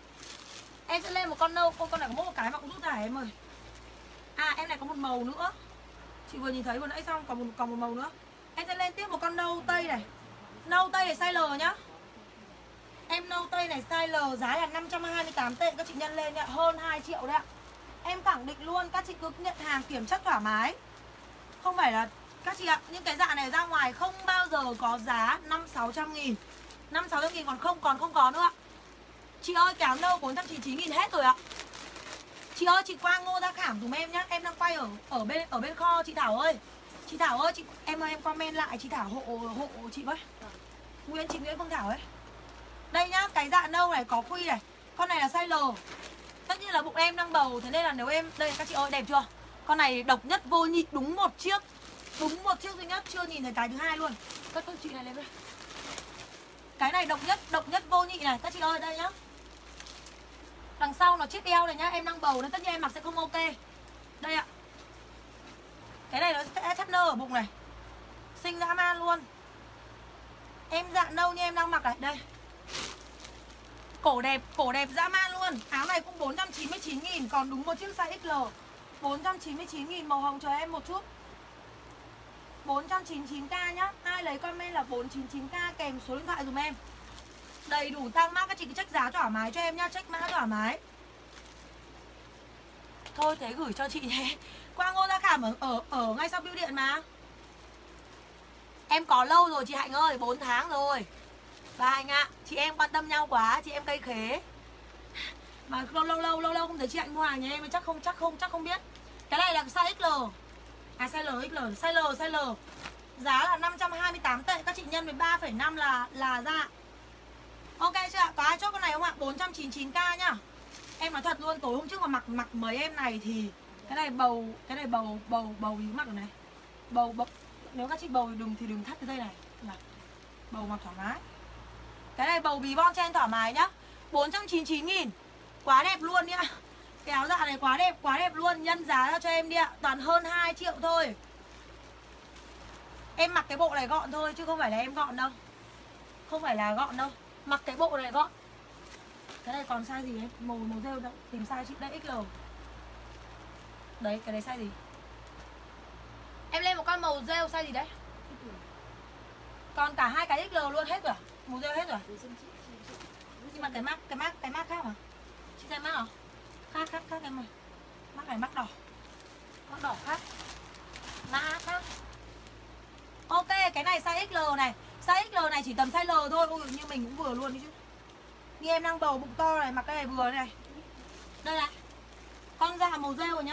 Em sẽ lên một con nâu, con này có mỗi một cái mà cũng rút thải em ơi. À em này có một màu nữa. Chị vừa nhìn thấy vừa nãy xong còn một, còn một màu nữa. Em sẽ lên tiếp một con nâu tây này. Nâu tây này size L nhá. Em nâu tây này size L, giá là năm trăm hai mươi tám tệ. Các chị nhân lên nhá, hơn hai triệu đấy ạ. Em khẳng định luôn các chị cứ nhận hàng kiểm chất thoải mái. Không phải là các chị ạ, những cái dạ này ra ngoài không bao giờ có giá năm sáu trăm nghìn. năm sáu trăm nghìn còn không, còn không có nữa. Chị ơi cái áo nâu bốn trăm chín mươi chín nghìn hết rồi ạ. Chị ơi chị qua Ngô Gia Khảm dùm em nhá. Em đang quay ở ở bên ở bên kho chị Thảo ơi. Chị Thảo ơi, chị em ơi em comment lại chị Thảo hộ hộ chị với. Nguyễn chị Nguyễn Phương Thảo ấy. Đây nhá, cái dạ nâu này có khuy này. Con này là size L. Tất nhiên là bụng em đang bầu, thế nên là nếu em đây các chị ơi đẹp chưa? Con này độc nhất vô nhị, đúng một chiếc. Đúng một chiếc duy nhất, chưa nhìn thấy cái thứ hai luôn. Các các chị này lên đây. Cái này độc nhất, độc nhất vô nhị này, các chị ơi đây nhá. Đằng sau nó chiếc eo này nhá, em đang bầu nên tất nhiên em mặc sẽ không ok. Đây ạ. Cái này nó sẽ thắt nơ ở bụng này. Xinh dã man luôn. Em dạ nâu như em đang mặc này, đây. Cổ đẹp, cổ đẹp dã man luôn. Áo này cũng bốn trăm chín mươi chín nghìn, còn đúng một chiếc size ích lờ. bốn trăm chín mươi chín nghìn, màu hồng chờ em một chút. bốn trăm chín mươi chín k nhá. Ai lấy comment là bốn trăm chín mươi chín k kèm số điện thoại dùm em. Đầy đủ tang mác, các chị cứ check giá thoải mái cho em nhá, check mã thoải mái. Thôi thế gửi cho chị nhé. Qua Ngô Gia Khảm ở, ở, ở ngay sau bưu điện mà. Em có lâu rồi chị Hạnh ơi, bốn tháng rồi. Và Hạnh ạ, à, chị em quan tâm nhau quá, chị em cây khế. Mà lâu lâu lâu lâu lâu không thấy chị Hạnh mua hàng nhà em chắc không chắc không chắc không biết. Cái này là size ích lờ. À size L, ích lờ, size L, size L. Giá là năm trăm hai mươi tám tệ, các chị nhân với ba phẩy năm là là ra. Ok chưa ạ? Có ai chốt con này không ạ? bốn trăm chín mươi chín k nhá. Em nói thật luôn, tối hôm trước mà mặc mặc mấy em này thì cái này bầu, cái này bầu bầu bầu ý mặc này. Bầu bầu nếu các chị bầu đừng thì đừng thắt cái dây này. Là bầu mặc thoải mái. Cái này bầu bì bon chen thoải mái nhá. bốn trăm chín mươi chín nghìn. Quá đẹp luôn nhá. Cái áo dạ này quá đẹp, quá đẹp luôn. Nhân giá ra cho em đi ạ. Toàn hơn hai triệu thôi. Em mặc cái bộ này gọn thôi chứ không phải là em gọn đâu. Không phải là gọn đâu. Mặc cái bộ này gọn. Cái này còn size gì em? Màu màu rêu đâu. Tìm size chị đây ích lờ. Đấy, cái đấy size gì? Em lên một con màu rêu size gì đấy? Còn cả hai cái ích lờ luôn hết rồi à? Màu rêu hết rồi à? Nhưng mà cái mác, cái mác, cái mác khác mà. Chị xem mác hả? Khác, khác, khác em ơi. Mác này mác đỏ. Mác đỏ khác. Mã khác. Ok, cái này size ích lờ này. Size ích lờ này chỉ tầm size L thôi. Ôi, như mình cũng vừa luôn đi chứ. Như em đang bầu bụng to này, mặc cái này vừa này. Đây này. Con dạ màu rêu rồi nhá.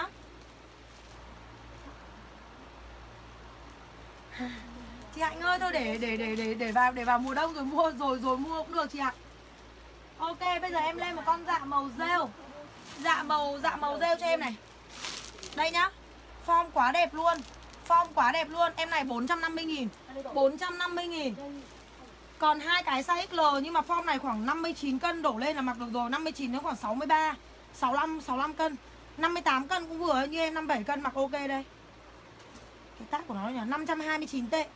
Chị Hạnh ơi, thôi để để để để để vào để vào mùa đông rồi mua rồi rồi mua cũng được chị ạ. Ok, bây giờ em lên một con dạ màu rêu. Dạ màu dạ màu rêu cho em này. Đây nhá. Form quá đẹp luôn. Form quá đẹp luôn. Em này bốn trăm năm mươi nghìn. bốn trăm năm mươi nghìn. Còn hai cái size ích lờ nhưng mà form này khoảng năm mươi chín cân đổ lên là mặc được rồi. Năm mươi chín đến khoảng sáu mươi ba, sáu mươi lăm, sáu mươi lăm cân. năm mươi tám cân cũng vừa như em, năm mươi bảy cân mặc ok đây. Cái tag của nó nhỉ, năm trăm hai mươi chín tệ.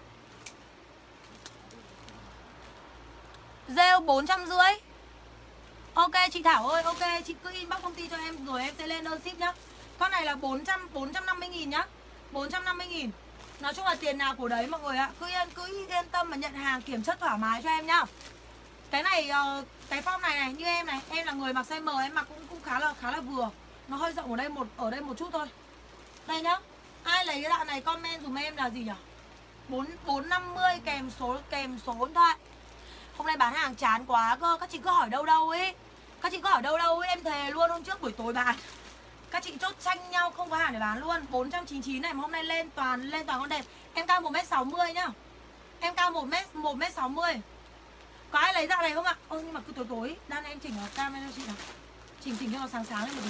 Rêu bốn trăm rưỡi. Ok chị Thảo ơi, ok chị cứ inbox công ty cho em rồi em sẽ lên đơn ship nhá. Con này là bốn trăm, bốn trăm năm mươi nghìn nhá. bốn trăm năm mươi nghìn. Nói chung là tiền nào của đấy mọi người ạ. Cứ yên, cứ yên tâm mà nhận hàng kiểm chất thoải mái cho em nhá. Cái này uh, cái form này này như em này, em là người mặc size M, em mặc cũng cũng khá là khá là vừa. Nó hơi rộng ở đây một ở đây một chút thôi. Đây nhá. Ai lấy cái dạng này comment dùm em là gì nhỉ? bốn bốn năm mươi kèm số kèm số điện thoại. Hôm nay bán hàng chán quá cơ, các chị cứ hỏi đâu đâu ấy. Các chị cứ hỏi đâu đâu ấy, em thề luôn hôm trước buổi tối bán. Các chị chốt tranh nhau không có hàng để bán luôn. Bốn trăm chín mươi chín này mà hôm nay lên toàn lên toàn con đẹp. Em cao một mét sáu mươi nhá. Em cao một mét sáu mươi. Có ai lấy dạng này không ạ? Ơ nhưng mà cứ tối tối, đang em chỉnh ở cam cho chị nào. Chỉnh chỉnh cho nó sáng sáng lên một tí.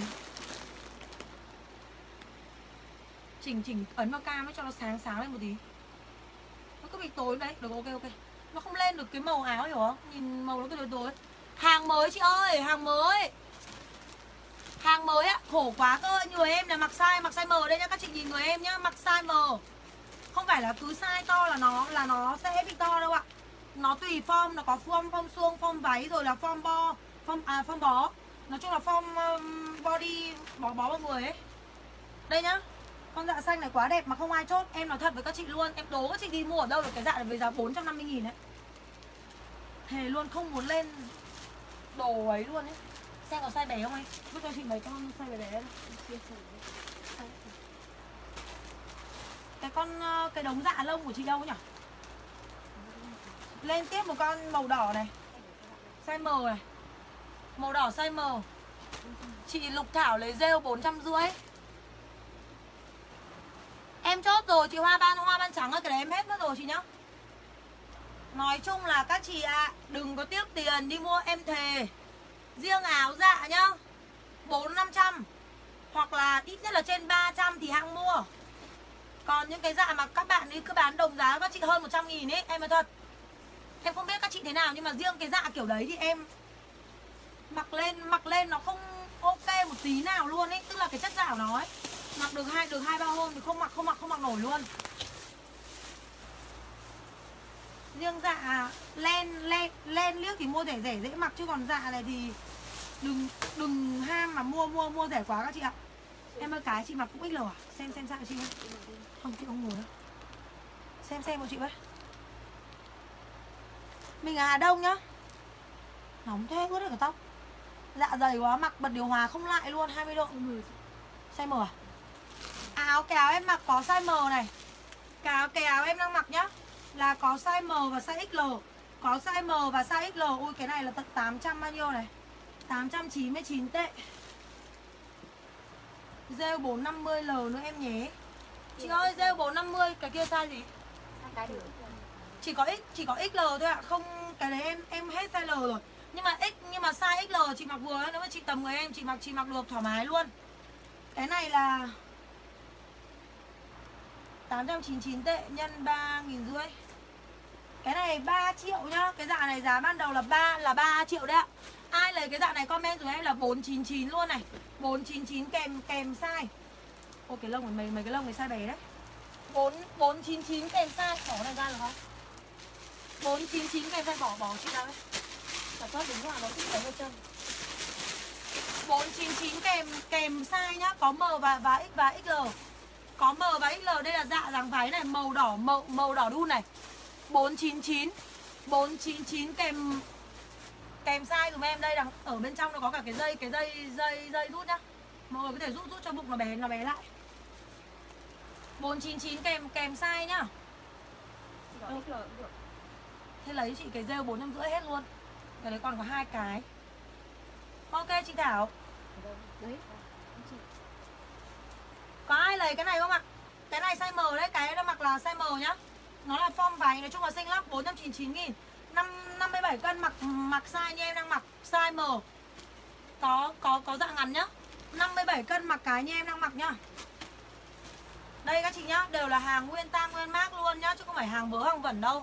Chỉnh chỉnh ấn vào cam ấy cho nó sáng sáng lên một tí. Nó cứ bị tối đấy, được ok ok. Nó không lên được cái màu áo hiểu không? Nhìn màu nó cứ tối tối. Hàng mới chị ơi, hàng mới. Hàng mới á, khổ quá cơ. Người em là mặc size, mặc size M đây nhá. Các chị nhìn người em nhá, mặc size M. Không phải là cứ size to là nó là nó sẽ bị to đâu ạ. Nó tùy form, nó có form form suông, form váy rồi là form bo, form à form bó. Nói chung là form um, body bó bó vào người ấy. Đây nhá. Con dạ xanh này quá đẹp mà không ai chốt. Em nói thật với các chị luôn, em đố các chị đi mua ở đâu được cái dạ này với giá bốn trăm năm mươi nghìn đấy. Thề luôn không muốn lên đồ ấy luôn ấy. Xem có size bé không anh? Vứt cho chị mấy con size bé bé đây. Cái con cái đống dạ lông của chị đâu nhỉ? Lên tiếp một con màu đỏ này. Size M này. Màu đỏ size M. Chị Lục Thảo lấy rêu bốn trăm rưỡi. Em chốt rồi, chị Hoa Ban, Hoa Ban trắng ơi, cái đấy em hết mất rồi chị nhá. Nói chung là các chị ạ, à, đừng có tiếc tiền đi mua, em thề. Riêng áo dạ nhá, bốn năm trăm. Hoặc là ít nhất là trên ba trăm thì hãng mua. Còn những cái dạ mà các bạn đi cứ bán đồng giá các chị hơn một trăm nghìn ấy, em nói thật. Em không biết các chị thế nào nhưng mà riêng cái dạ kiểu đấy thì em mặc lên mặc lên nó không ok một tí nào luôn ấy, tức là cái chất dạ của nó ấy. Mặc được hai được hai ba hôm thì không mặc không mặc không mặc nổi luôn. Riêng dạ len len len liếc thì mua rẻ rẻ dễ mặc chứ còn dạ này thì đừng đừng ham mà mua mua mua rẻ quá các chị ạ. Em ơi cái chị mặc cũng ích lờ à? Xem xem sao chị ơi. Không chị không ngồi đâu. Xem xem của chị với. Mình ở Hà Đông nhá. Nóng thế ướt hết cả tóc. Dạ dày quá, mặc bật điều hòa không lại luôn, hai mươi độ. Size M à? Áo cái áo em mặc có size M này. Cái áo, cái áo em đang mặc nhá là có size M và size ích lờ. Có size M và size ích lờ. Ui cái này là tận tám trăm bao nhiêu này? tám trăm chín mươi chín tệ. Rêu bốn năm mươi L nữa em nhé. Chị ơi rêu bốn năm mươi cái kia size gì? Chỉ có X, chỉ có ích lờ thôi ạ. Không, cái đấy em em hết size L rồi. Nhưng mà X, nhưng mà size ích lờ chị mặc vừa ấy. Nếu mà chị tầm người em, chị mặc chị mặc được thoải mái luôn. Cái này là tám trăm chín mươi chín tệ nhân ba nghìn rưỡi. Cái này ba triệu nhá. Cái dạ này giá ban đầu là ba là ba triệu đấy ạ. Ai lấy cái dạ này comment rồi em là bốn trăm chín mươi chín luôn này. bốn trăm chín mươi chín kèm kèm size. Ô cái lông của mấy mấy cái lông này size bé đấy. bốn bốn trăm chín mươi chín kèm size, bỏ này ra được không? bốn trăm chín mươi chín kèm size, bỏ bỏ chị ra đấy. Cả tốt đúng là nó thích lấy hơi chân. bốn trăm chín mươi chín kèm kèm size nhá, có M và và X và ích lờ. Có M và ích lờ, đây là dạ dáng váy này, màu đỏ màu màu đỏ đun này. bốn trăm chín mươi chín. bốn trăm chín mươi chín kèm kèm size dùm em, đây đằng ở bên trong nó có cả cái dây cái dây dây dây rút nhá. Mọi người có thể rút rút cho bụng nó bé nó bé lại. bốn trăm chín mươi chín kèm kèm size nhá. Ừ. Thế lấy chị cái rêu bốn trăm rưỡi hết luôn. Cái đấy còn có hai cái. Ok chị Thảo. Có ai lấy cái này không ạ? Cái này size M đấy, cái nó mặc là size M nhá. Nó là form váy, nói chung là xinh lắm, bốn trăm chín mươi chín nghìn. năm mươi bảy cân mặc mặc size như em đang mặc, size M. Có có có dạng ngắn nhá. năm mươi bảy cân mặc cái như em đang mặc nhá. Đây các chị nhá, đều là hàng nguyên tang nguyên mác luôn nhá, chứ không phải hàng vớ hàng vẩn đâu.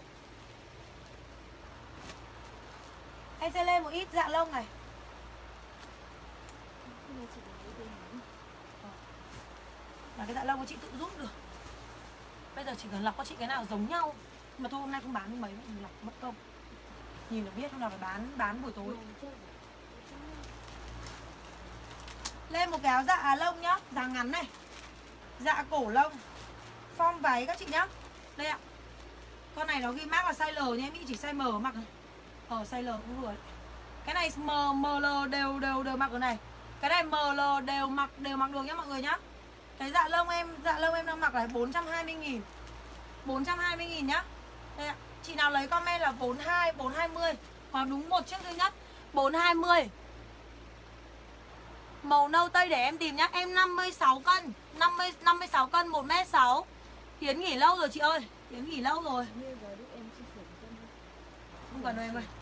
Em sẽ lên một ít dạ lông này. Là cái dạ lông của chị tự rút được. Bây giờ chỉ cần lọc các chị cái nào giống nhau. Mà thôi hôm nay không bán được mấy, mình lọc mất công. Nhìn được biết hôm nào phải bán bán buổi tối. Lên một cái áo dạ lông nhá, dáng ngắn này. Dạ cổ lông. Form váy các chị nhá. Đây ạ. Con này nó ghi mác là size L nhưng em nghĩ chỉ size M mặc này. Ờ size L cũng vừa đấy. Cái này M, ML đều đều đều mặc được này. Cái này em lờ đều mặc đều mặc được nhá mọi người nhá. Cái dạ lông em dạ lông em đang mặc là bốn trăm hai mươi nghìn. bốn trăm hai mươi nghìn nhá. Đây ạ. Chị nào lấy comment là bốn hai, bốn hai mươi. Còn đúng một chiếc duy nhất bốn hai mươi. Màu nâu tây để em tìm nhá. Em năm mươi sáu cân, năm mươi năm mươi sáu cân, một mét sáu. Hiến nghỉ lâu rồi chị ơi. Hiến nghỉ lâu rồi. Không cần đâu em ơi.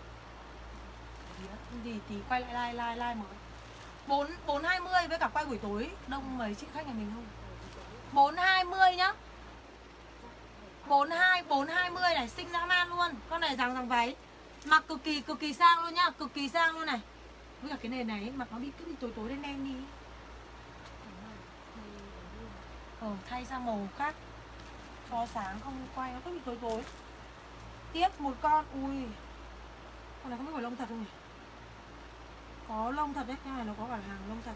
Gì tí quay lại like like like mới. bốn bốn hai mươi với cả quay buổi tối đông mấy chị khách nhà mình không? bốn hai mươi nhá. bốn hai bốn hai mươi này, xinh dã man luôn. Con này dáng dáng váy. Mặc cực kỳ cực kỳ sang luôn nhá, cực kỳ sang luôn này. Với cả cái nền này mặc nó bị cứ bị tối tối đen đen đi. Ờ thay sang màu khác cho sáng không quay nó cứ bị tối tối. Tiếp một con, ui. Con này không biết phải lông thật không nhỉ? Có lông thật đấy, cái này nó có cả hàng lông thật.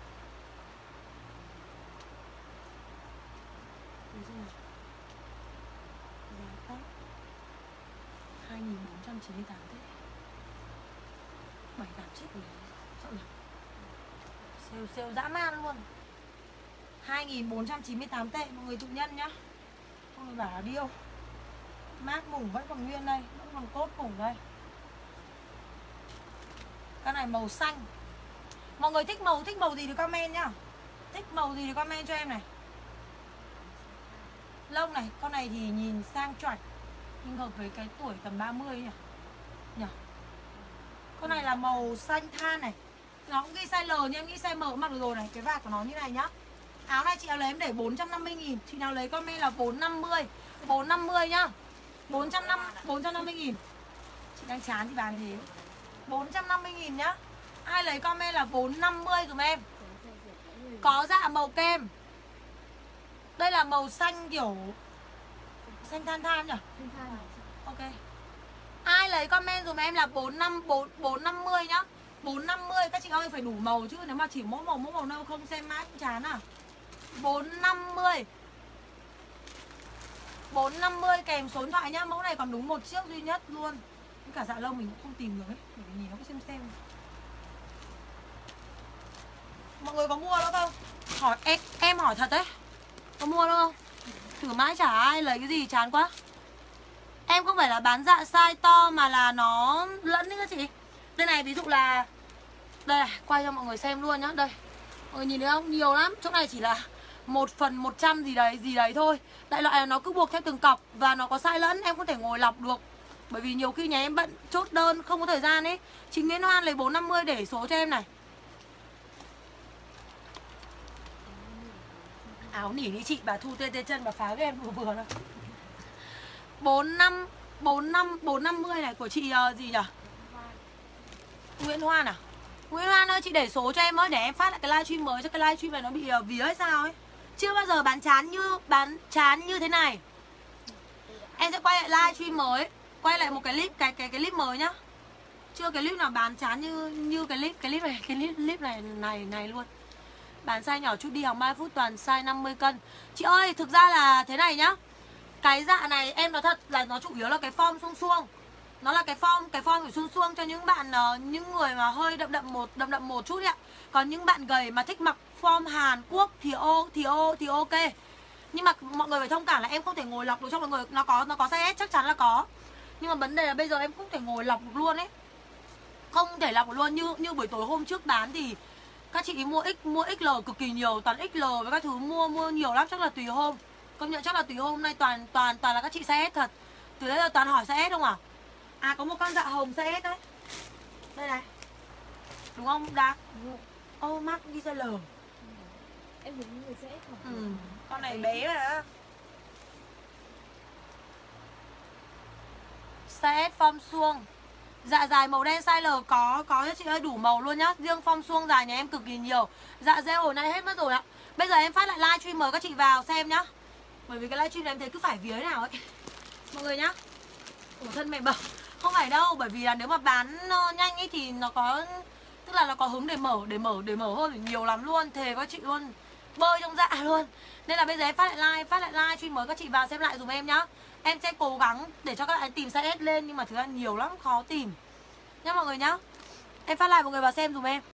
Đấy xem này. Giá tách hai nghìn bốn trăm chín mươi tám thế. bảy tám chiếc rồi. Sợ nhỉ? Sale sale dã man luôn. hai nghìn bốn trăm chín mươi tám tệ mọi người tự nhân nhá. Không phải bảo là điêu. Mác mủng vẫn còn nguyên đây, vẫn còn cốt mủng đây. Cái này màu xanh. Mọi người thích màu thích màu gì thì comment nhá. Thích màu gì thì comment cho em này. Lông này, con này thì nhìn sang chuẩn, nhưng hợp với cái tuổi tầm ba mươi nhỉ. Nhỉ. Con này là màu xanh than này. Nó cũng ghi size L nhưng em nghĩ size M cũng mặc được rồi này. Cái vạt của nó như này nhá. Áo này chị nào lấy em để bốn trăm năm mươi nghìn. Chị nào lấy comment là bốn năm mươi. bốn năm mươi nhá. bốn trăm năm mươi nghìn. Chị đang chán thì bán thế. bốn trăm năm mươi nghìn nhá. Ai lấy comment là bốn năm mươi dùm em. Có dạ màu kem. Đây là màu xanh kiểu xanh than than nhỉ? Ok. Ai lấy comment dùm em là bốn năm mươi nhá. bốn năm mươi các chị ơi phải đủ màu chứ, nếu mà chỉ mỗi màu mỗi màu nâu không xem mãi cũng chán à. bốn năm mươi. bốn năm mươi kèm số điện thoại nhá. Mẫu này còn đúng một chiếc duy nhất luôn. Với cả dạ lông mình cũng không tìm được ấy, bởi vì nhìn nó cũng xem xem. Mọi người có mua nữa không? Hỏi em, em hỏi thật đấy. Có mua đâu không? Thử mãi chả ai lấy cái gì, chán quá. Em không phải là bán dạ size to mà là nó lẫn đấy các chị. Đây này ví dụ là đây này, quay cho mọi người xem luôn nhá. Đây. Mọi người nhìn thấy không? Nhiều lắm. Chỗ này chỉ là một phần một trăm gì đấy, gì đấy thôi. Đại loại là nó cứ buộc theo từng cọc và nó có size lẫn, em không thể ngồi lọc được. Bởi vì nhiều khi nhà em bận chốt đơn không có thời gian ấy. Chị Nguyễn Hoan lấy bốn năm mươi để số cho em này. Áo nỉ đi chị, bà thu tê tê chân bà phá với em vừa vừa thôi. bốn năm bốn năm bốn năm mươi này của chị uh, gì nhỉ? Nguyễn Hoan à? Nguyễn Hoan ơi, chị để số cho em ơi để em phát lại cái livestream mới, cho cái livestream này nó bị uh, vía hay sao ấy. Chưa bao giờ bán chán như bán chán như thế này. Em sẽ quay lại livestream mới, quay lại một cái clip cái cái cái clip mới nhá. Chưa cái clip nào bán chán như như cái clip cái clip này, cái clip clip này này này luôn. Bán size nhỏ chút đi, học ba phút toàn size năm mươi cân. Chị ơi, thực ra là thế này nhá. Cái dạ này em nói thật là nó chủ yếu là cái form suông suông. Nó là cái form cái form của suông suông cho những bạn uh, những người mà hơi đậm đậm một đậm đậm một chút ấy ạ. Còn những bạn gầy mà thích mặc form Hàn Quốc thì ô thì ô thì ok. Nhưng mà mọi người phải thông cảm là em không thể ngồi lọc được cho mọi người. Nó có nó có size S chắc chắn là có. Nhưng mà vấn đề là bây giờ em không thể ngồi lọc được luôn ấy. Không thể lọc được luôn. Như như buổi tối hôm trước bán thì các chị mua X mua ích lờ cực kỳ nhiều, toàn ích lờ với các thứ mua mua nhiều lắm, chắc là tùy hôm. Công nhận chắc là tùy hôm. Hôm nay toàn toàn toàn là các chị size S thật. Từ đấy là toàn hỏi size S không à? À có một con dạ hồng size S đấy. Đây này. Đúng không Đạt? Ô oh, Mark đi size L. Em đúng người size S. Ừ. Con này bé rồi đó. Size S form suông. Dạ dài màu đen size L có có cho chị ơi, đủ màu luôn nhá. Riêng form suông dài nhà em cực kỳ nhiều. Dạ dê hồi nay hết mất rồi ạ. Bây giờ em phát lại livestream mời các chị vào xem nhá. Bởi vì cái livestream này em thấy cứ phải vía nào ấy. Mọi người nhá. Ủa thân mẹ bầu. Không phải đâu, bởi vì là nếu mà bán uh, nhanh ấy thì nó có, tức là nó có hứng để mở để mở để mở hơn nhiều lắm luôn, thề các chị luôn. Bơi trong dạ luôn. Nên là bây giờ em phát lại live, phát lại livestream mời các chị vào xem lại dùm em nhá. Em sẽ cố gắng để cho các bạn tìm size S lên, nhưng mà thực ra nhiều lắm, khó tìm. Nhá mọi người nhá. Em phát lại mọi người vào xem dùm em.